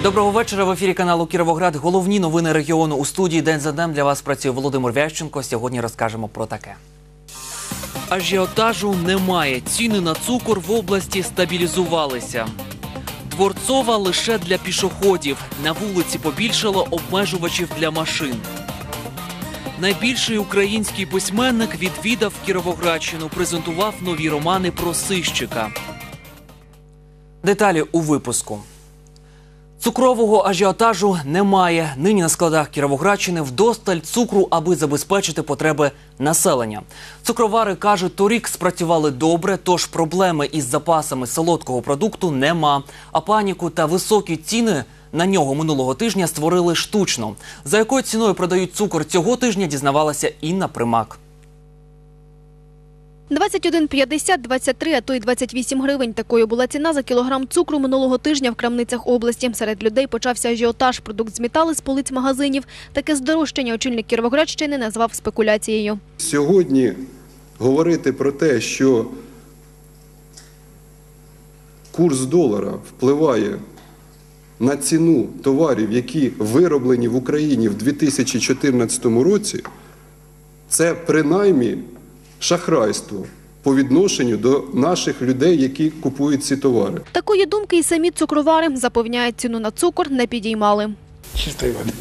Доброго вечора. В ефірі каналу «Кіровоград». Головні новини регіону. У студії день за днем для вас працює Володимир Вященко. Сьогодні розкажемо про таке. Ажіотажу немає. Ціни на цукор в області стабілізувалися. Дворцова лише для пішоходів. На вулиці побільшало обмежувачів для машин. Найбільший український письменник відвідав Кіровоградщину, презентував нові романи про сищика. Деталі у випуску. Цукрового ажіотажу немає. Нині на складах Кіровоградщини вдосталь цукру, аби забезпечити потреби населення. Цукровари кажуть, торік спрацювали добре, тож проблеми із запасами солодкого продукту нема. А паніку та високі ціни на нього минулого тижня створили штучно. За якою ціною продають цукор цього тижня, дізнавалася Інна Примак. 21,50, 23, а то й 28 гривень. Такою була ціна за кілограм цукру минулого тижня в крамницях області. Серед людей почався ажіотаж. Продукт змітали з полиць магазинів. Таке здорожчання очільник Кіровоградщини назвав спекуляцією. Сьогодні говорити про те, що курс долара впливає на ціну товарів, які вироблені в Україні в 2014 році, це принаймні шахрайство по відношенню до наших людей, які купують ці товари. Такої думки і самі цукровари. Запевняють, ціну на цукор не підіймали. Чистой воды.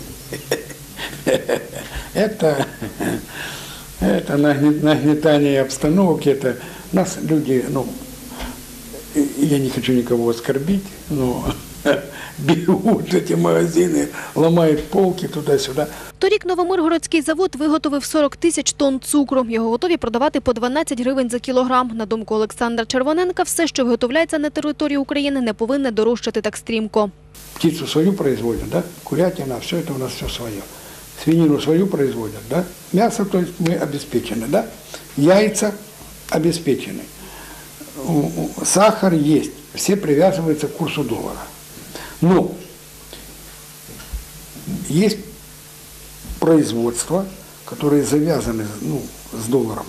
Это нагнетание обстановки. Это нас люди, я не хочу никого оскорбить, но бегут в эти магазины, ломают полки туди-сюди. Торік Новомиргородський завод виготовив 40 тисяч тонн цукру. Його готові продавати по 12 гривень за кілограм. На думку Олександра Червоненка, все, що виготовляється на території України, не повинне дорожчати так стрімко. Птицу свою производят, да? Курятина, все это у нас все свое. Свинину свою производят, да? Мясо, то есть мы обеспечены, да? Яйца обеспечены. Сахар есть. Все привязываются к курсу доллара. Но есть производства, которые завязаны с долларом.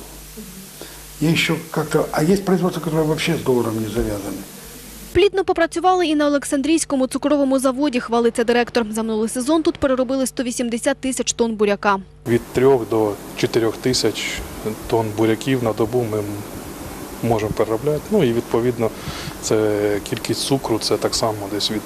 А есть производства, которые вообще с долларом не завязаны. Плідно попрацювали і на Олександрійському цукровому заводі, хвалиться директор. За минулий сезон тут переробили 180 тисяч тонн буряка. Від 3 до 4 тисяч тонн буряків на добу ми можемо переробляти. Ну і відповідно це кількість цукру, це так само десь від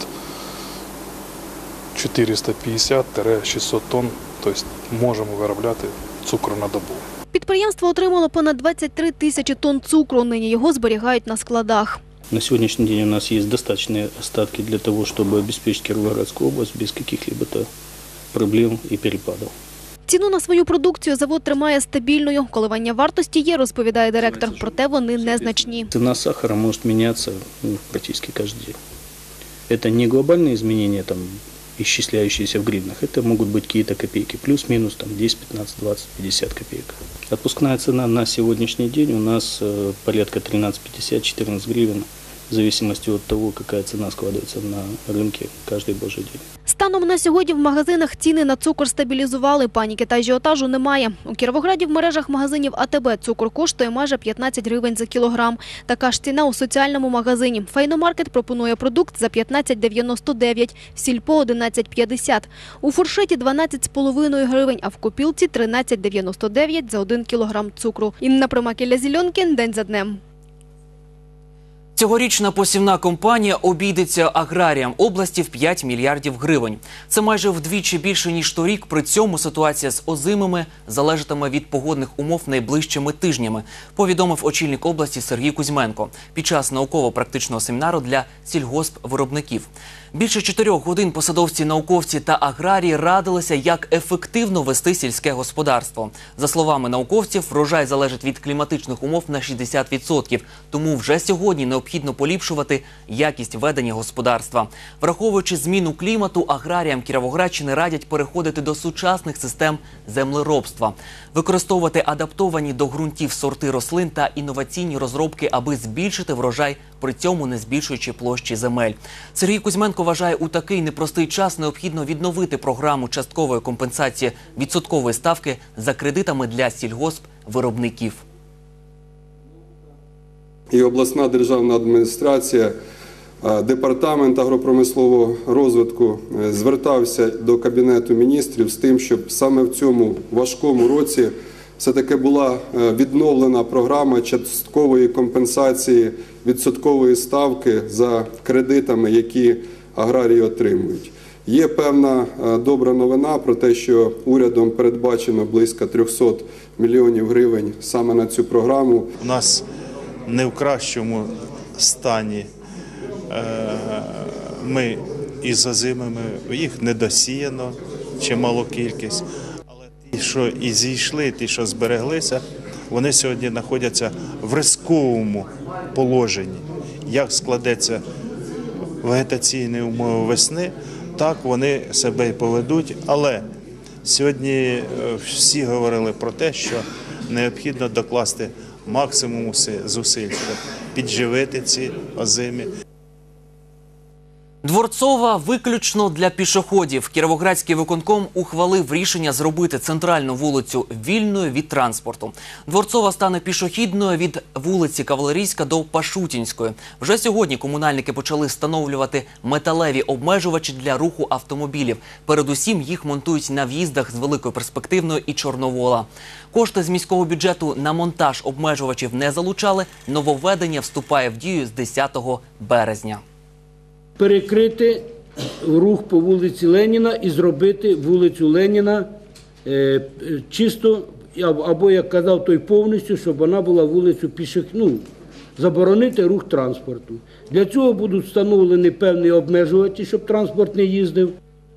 450-600 тонн, тобто можемо виробляти цукру на добу. Підприємство отримало понад 23 тисячі тонн цукру. Нині його зберігають на складах. На сегодняшний день у нас есть достаточные остатки для того, чтобы обеспечить Кировоградскую область без каких-либо проблем и перепадов. Ціну на свою продукцію завод тримає стабільною. Коливання вартості є, розповідає директор, проте вони незначні. Цена сахара может меняться практически каждый день. Это не глобальные изменения, исчисляющиеся в гривнах. Это могут быть какие-то копейки, плюс-минус 10, 15, 20, 50 копеек. Отпускная цена на сегодняшний день у нас порядка 13,50-14 гривен, в зависимости от того, какая цена складывается на рынке каждый божий день. Станом на сьогодні в магазинах ціни на цукор стабілізували, паніки та ажіотажу немає. У Кіровограді в мережах магазинів АТБ цукор коштує майже 15 гривень за кілограм. Така ж ціна у соціальному магазині. Файномаркет пропонує продукт за 15,99, в Сільпо – 11,50. У Фуршеті – 12,5 гривень, а в Копілці – 13,99 за 1 кілограм цукру. Інна Примак, Ілля Зільонкін, день за днем. Цьогорічна посівна кампанія обійдеться аграріям області в 5 мільярдів гривень. Це майже вдвічі більше, ніж торік. При цьому ситуація з озимими залежатиме від погодних умов найближчими тижнями, повідомив очільник області Сергій Кузьменко під час науково-практичного семінару для сільгоспвиробників. Більше 4 годин посадовці, науковці та аграрії радилися, як ефективно вести сільське господарство. За словами науковців, врожай залежить від кліматичних умов на 60%, тому вже сьогодні необхідно поліпшувати якість ведення господарства. Враховуючи зміну клімату, аграріям Кіровоградщини радять переходити до сучасних систем землеробства, використовувати адаптовані до ґрунтів сорти рослин та інноваційні розробки, аби збільшити врожай, при цьому не збільшуючи площі земель. Сергій Кузьменко вважає, у такий непростий час необхідно відновити програму часткової компенсації відсоткової ставки за кредитами для сільгоспвиробників. І обласна державна адміністрація Департамент агропромислового розвитку звертався до Кабінету міністрів з тим, щоб саме в цьому важкому році все-таки була відновлена програма часткової компенсації відсоткової ставки за кредитами, які аграрії отримують. Є певна добра новина про те, що урядом передбачено близько 300 мільйонів гривень саме на цю програму. У нас не в кращому стані ми із озимими, їх не досіяно, чимало кількість. Але ті, що і зійшли, ті, що збереглися, вони сьогодні знаходяться в ризиковому положенні. Як складеться вегетаційні умови весни, так вони себе і поведуть. Але сьогодні всі говорили про те, що необхідно докласти максимум зусиль, щоб підживити ці озимі. Дворцова виключно для пішоходів. Кіровоградський виконком ухвалив рішення зробити центральну вулицю вільною від транспорту. Дворцова стане пішохідною від вулиці Кавалерійська до Пашутінської. Вже сьогодні комунальники почали встановлювати металеві обмежувачі для руху автомобілів. Передусім їх монтують на в'їздах з Великої Перспективної і Чорновола. Кошти з міського бюджету на монтаж обмежувачів не залучали. Нововведення вступає в дію з 10 березня. Перекрити рух по вулиці Леніна і зробити вулицю Леніна чисто, або, як казав той, повністю, щоб вона була вулицею піших, заборонити рух транспорту. Для цього будуть встановлені певні обмежувачі, щоб транспорт не їздив.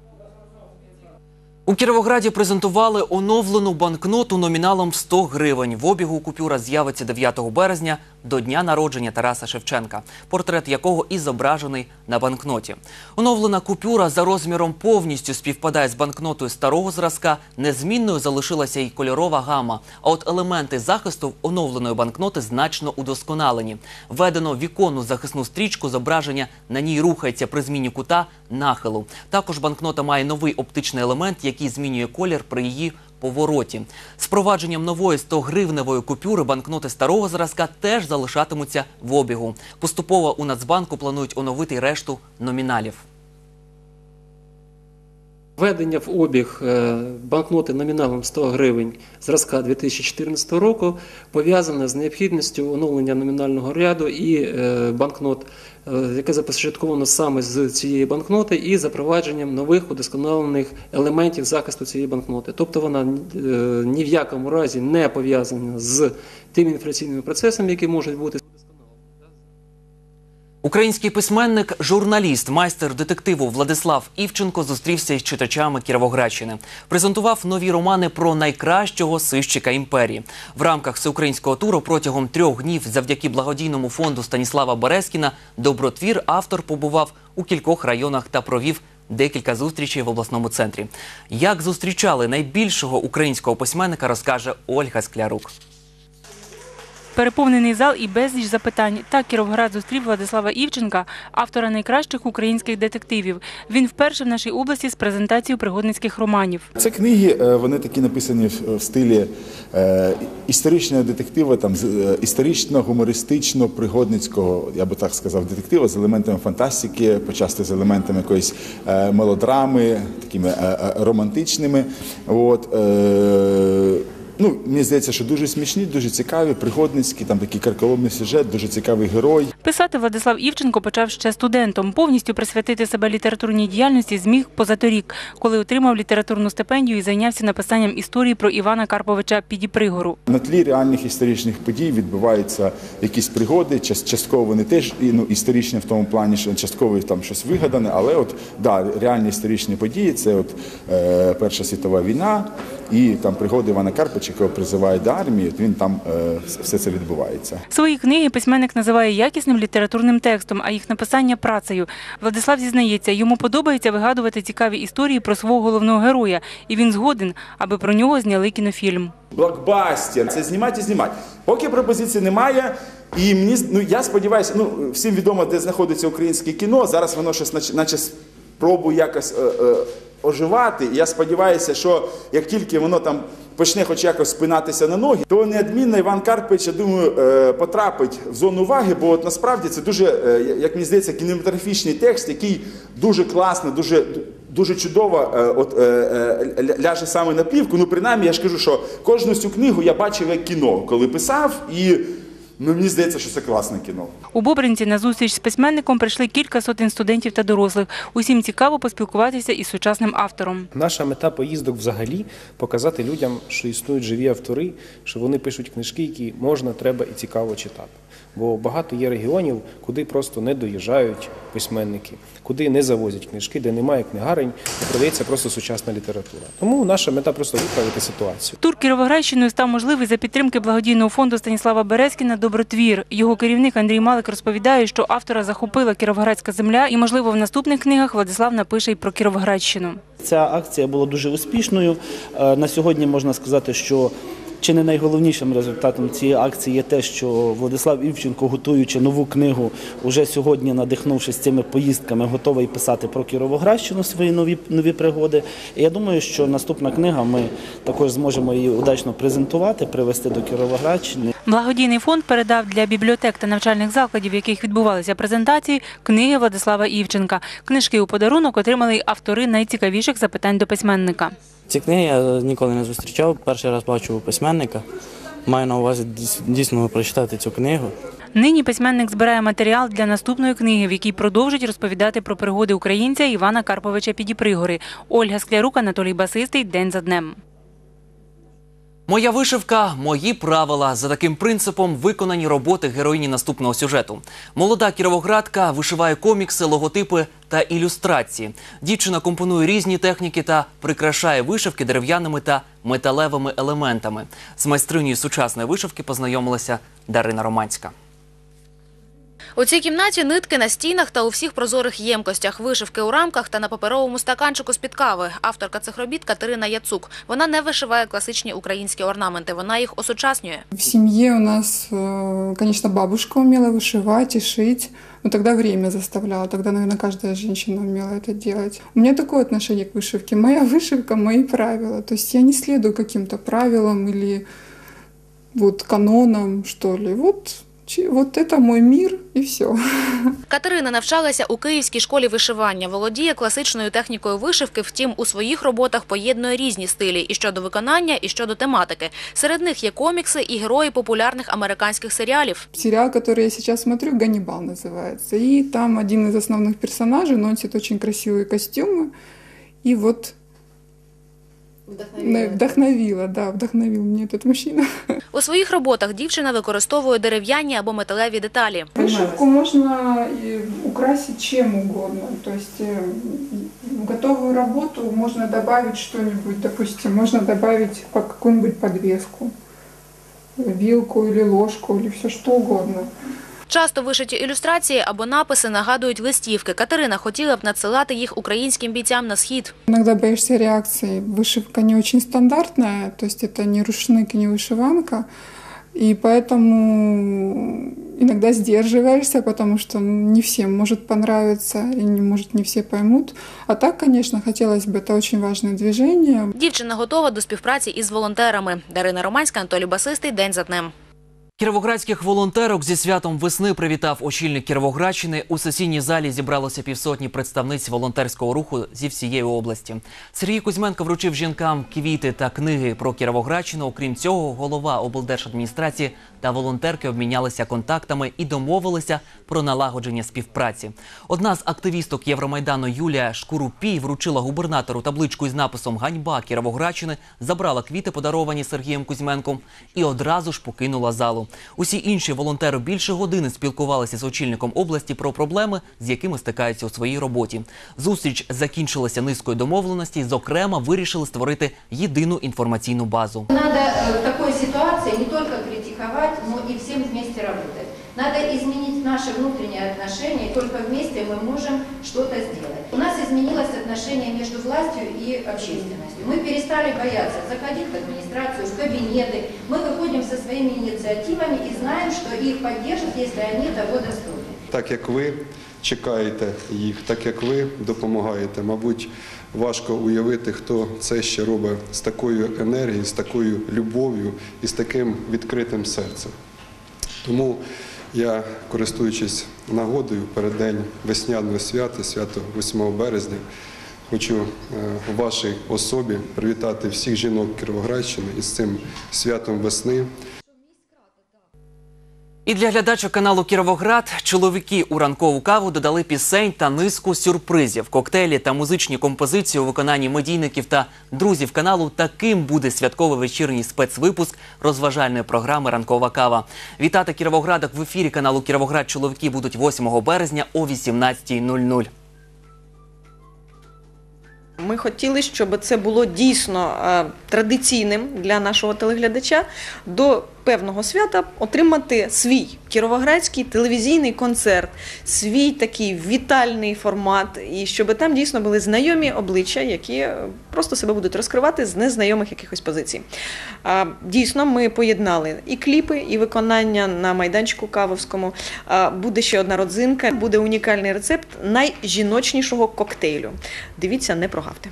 У Кіровограді презентували оновлену банкноту номіналом 100 гривень. В обігу купюра з'явиться 9 березня до дня народження Тараса Шевченка, портрет якого і зображений на банкноті. Оновлена купюра за розміром повністю співпадає з банкнотою старого зразка, незмінною залишилася й кольорова гама. А от елементи захисту оновленої банкноти значно удосконалені. Введено віконну захисну стрічку, зображення на ній рухається при зміні кута нахилу. Також банкнота має новий оптичний елемент, який змінює колір при її повороті. З впровадженням нової 100-гривневої купюри банкноти старого зразка теж залишатимуться в обігу. Поступово у Нацбанку планують оновити й решту номіналів. Введення в обіг банкноти номіналом 100 гривень зразка 2014 року пов'язане з необхідністю оновлення номінального ряду і банкнот, яке започатковано саме з цієї банкноти, і запровадженням нових удосконалених елементів захисту цієї банкноти. Тобто вона ні в якому разі не пов'язана з тими інфляційними процесами, які можуть бути. Український письменник, журналіст, майстер детективу Владислав Івченко зустрівся із читачами Кіровоградщини. Презентував нові романи про найкращого сищика імперії. В рамках всеукраїнського туру протягом 3 днів завдяки благодійному фонду Станіслава Березкіна «Добротвір» автор побував у кількох районах та провів декілька зустрічей в обласному центрі. Як зустрічали найбільшого українського письменника, розкаже Ольга Склярук. Переповнений зал і безліч запитань. Так Кіровоград зустрів Владислава Івченка, автора найкращих українських детективів. Він вперше в нашій області з презентацією пригодницьких романів. Це книги, вони такі написані в стилі історичного детектива, історично-гумористично-пригодницького, я би так сказав, детектива з елементами фантастики, почасти з елементами якоїсь мелодрами, такими романтичними. Мені здається, що дуже смішні, дуже цікаві, пригодницькі, там такий карколомний сюжет, дуже цікавий герой. Писати Владислав Івченко почав ще студентом. Повністю присвятити себе літературній діяльності зміг позаторік, коли отримав літературну стипендію і зайнявся написанням історії про Івана Карповича Підіпригору. На тлі реальних історичних подій відбуваються якісь пригоди, частково вони теж історичні в тому плані, що частково там щось вигадане, але реальні історичні події – це Перша світова війна і там пригоди Івана Карповича, якого призивають до армії, він там все це відбувається. Свої книги письменник називає якісним літературним текстом, а їх написання – працею. Владислав зізнається, йому подобається вигадувати цікаві історії про свого головного героя, і він згоден, аби про нього зняли кінофільм. Блокбастер, це знімати і знімати. Поки пропозиції немає, і я сподіваюся, всім відомо, де знаходиться українське кіно, зараз воно щось наче спробує якось оживати. І я сподіваюся, що як тільки воно там почне хоч якось спинатися на ноги, то неодмінно Іван Карпович, я думаю, потрапить в зону уваги, бо от насправді це дуже, як мені здається, кінематографічний текст, який дуже класно, дуже чудово ляже саме на плівку. Ну, принаймні, я ж кажу, що кожну цю книгу я бачив як кіно, коли писав, і мені здається, що це класне кіно. У Бобринці на зустріч з письменником прийшли кілька сотень студентів та дорослих. Усім цікаво поспілкуватися із сучасним автором. Наша мета поїздок взагалі – показати людям, що існують живі автори, що вони пишуть книжки, які можна, треба і цікаво читати. Бо багато є регіонів, куди просто не доїжджають письменники, куди не завозять книжки, де немає книгарень, де продається просто сучасна література. Тому наша мета просто виправити ситуацію. Тур Кіровоградщиною став можливий за підтримки благодійного фонду Станіслава Березкіна «Добротвір». Його керівник Андрій Малик розповідає, що автора захопила кіровоградська земля і, можливо, в наступних книгах Владислав напише й про Кіровоградщину. Ця акція була дуже успішною. На сьогодні можна сказати, що чи не найголовнішим результатом цієї акції є те, що Владислав Івченко, готуючи нову книгу, уже сьогодні, надихнувшись цими поїздками, готовий писати про Кіровоградщину свої нові пригоди. І я думаю, що наступна книга, ми також зможемо її удачно презентувати, привести до Кіровоградщини. Благодійний фонд передав для бібліотек та навчальних закладів, в яких відбувалися презентації, книги Владислава Івченка. Книжки у подарунок отримали й автори найцікавіших запитань до письменника. Ці книги я ніколи не зустрічав, перший раз бачу у письменника. Маю на увазі дійсно прочитати цю книгу. Нині письменник збирає матеріал для наступної книги, в якій продовжить розповідати про пригоди українця Івана Карповича Підіпригори. Ольга Склярук, Анатолій Басистий. День за днем. Моя вишивка – мої правила. За таким принципом виконані роботи героїні наступного сюжету. Молода кіровоградка вишиває комікси, логотипи та ілюстрації. Дівчина компонує різні техніки та прикрашає вишивки дерев'яними та металевими елементами. З майстринею сучасної вишивки познайомилася Дарина Романська. У цій кімнаті нитки на стінах та у всіх прозорих ємкостях, вишивки у рамках та на паперовому стаканчику з-під кави. Авторка цих робіт Катерина Яцук. Вона не вишиває класичні українські орнаменти, вона їх осучаснює. В сім'ї у нас, звісно, бабушка вміла вишивати і шити. Но тогда время заставляло, тогда, наверное, каждая женщина умела это делать. У меня такое отношение к вышивке. Моя вышивка – мои правила. То есть я не следую каким-то правилам или вот канонам, что ли. Вот это мой мир і все. Катерина навчалася у Київській школі вишивання, володіє класичною технікою вишивки, втім у своїх роботах поєднує різні стилі і щодо виконання, і щодо тематики. Серед них є комікси і герої популярних американських серіалів. Сериал, который я сейчас смотрю, «Ганнибал» называется. И там один из основных персонажей носит очень красивые костюмы. И вот вдохновил мене этот мужчина. У своїх роботах дівчина використовує дерев'яні або металеві деталі. Вишивку можна украсить чим угодно. То есть в готовую работу можно добавить что-нибудь, допустим, можно добавить какую-нибудь подвеску, вилку или ложку, или все что угодно. Часто вишиті ілюстрації або написи нагадують листівки. Катерина хотіла б надсилати їх українським бійцям на схід. Иногда боишься реакции. Вышивка не очень стандартная, то есть это не рушник, не вышиванка. И поэтому иногда сдерживаешься, потому что не всем может понравиться, и может не все поймут. А так, конечно, хотелось бы, это очень важное движение. Дівчина готова до співпраці із волонтерами. Дарина Романська, Анатолій Басистий. День за днем. Кіровоградських волонтерок зі святом весни привітав очільник Кіровоградщини. У сесійній залі зібралося півсотні представниць волонтерського руху зі всієї області. Сергій Кузьменко вручив жінкам квіти та книги про Кіровоградщину. Окрім цього, голова облдержадміністрації та волонтерки обмінялися контактами і домовилися про налагодження співпраці. Одна з активісток Євромайдану Юлія Шкурупій вручила губернатору табличку із написом «Ганьба Кіровоградщини», забрала квіти, подаровані Сергієм Кузьменком, і одразу ж покинула залу. Усі інші волонтери більше години спілкувалися з очільником області про проблеми, з якими стикаються у своїй роботі. Зустріч закінчилася низкою домовленостей, зокрема, вирішили створити єдину інформаційну базу. Надо в такой ситуации не только критиковать, но и всем вместе работать. Надо изменить наши внутренние отношения, и только вместе мы можем что-то сделать. У нас изменилось отношение между властью и общественностью. Мы перестали бояться заходить в администрацию, в кабинеты. Мы выходим со своими инициативами и знаем, что их поддержат, если они того достойны. Так як ви чекаєте їх, так як ви допомагаєте. Мабуть, важко уявити, хто це ще робить з такою енергією, з такою любов'ю і з таким відкритим серцем. Тому я, користуючись нагодою, переддень весняного свята, свято 8 березня, хочу в вашій особі привітати всіх жінок Кіровоградщини із цим святом весни. І для глядачів каналу «Кіровоград» чоловіки у ранкову каву додали пісень та низку сюрпризів. Коктейлі та музичні композиції у виконанні медійників та друзів каналу. Таким буде святковий вечірній спецвипуск розважальної програми «Ранкова кава». Вітати кіровоградок в ефірі каналу «Кіровоград» чоловіки будуть 8 березня о 18:00. Ми хотіли, щоб це було дійсно традиційним для нашого телеглядача до певного свята отримати свій кіровоградський телевізійний концерт, свій такий вітальний формат, і щоб там дійсно були знайомі обличчя, які просто себе будуть розкривати з незнайомих якихось позицій. Дійсно, ми поєднали і кліпи, і виконання на майданчику кавовському. Буде ще одна родзинка, буде унікальний рецепт найжіночнішого коктейлю. Дивіться, не прогавте.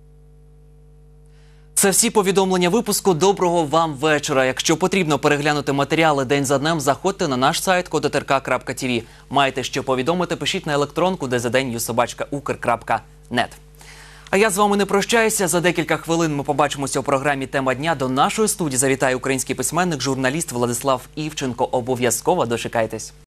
Це всі повідомлення випуску. Доброго вам вечора. Якщо потрібно переглянути матеріали день за днем, заходьте на наш сайт kodotrk.tv. Маєте що повідомити, пишіть на електронку dzn@ukr.net. А я з вами не прощаюся. За декілька хвилин ми побачимося у програмі «Тема дня». До нашої студії завітає український письменник, журналіст Владислав Івченко. Обов'язково дочекайтесь.